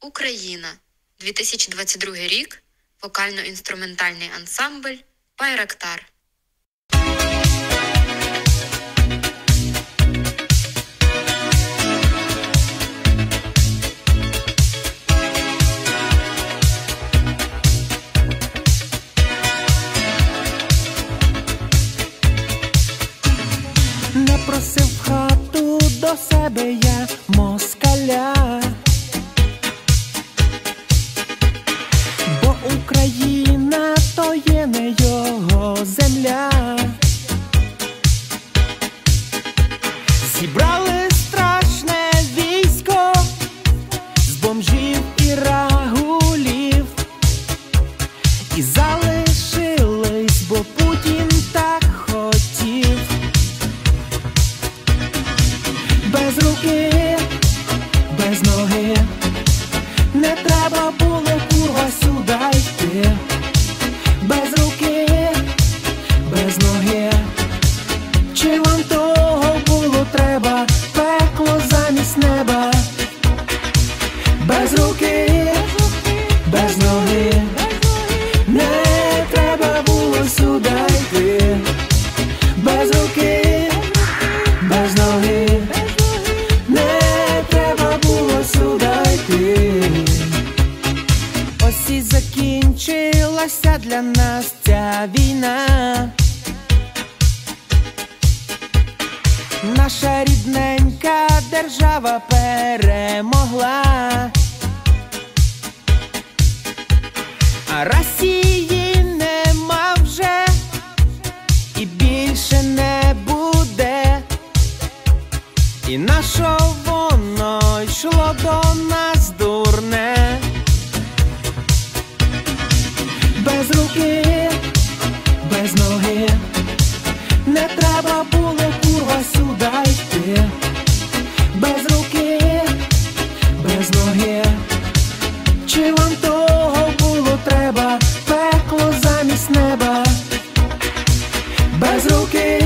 Україна. 2022 рік. Вокально-інструментальний ансамбль «Байрактар». Не просив в хату до себе я москаля, бо Україна то є не його земля. Зібрали страшне військо з бомжів і рагулів і залишились, бо Путін так хотів. Без руки, без ноги, не треба було, курва, сюди йти. Без руки, без ноги, чи вам того було треба, пекло замість неба. Без руки, без ноги, не треба було сюди йти. Без руки, без ноги, не треба було сюди йти. Ось і закінчилася для нас ця війна. Наша рідненька держава перемогла, а Росії нема вже і більше не буде. І на що воно йшло до нас, дурне? Без руки, без ноги, не треба було, курва, сюди йти. Без руки, без ноги, чи вам того було треба, пекло замість неба. Без руки,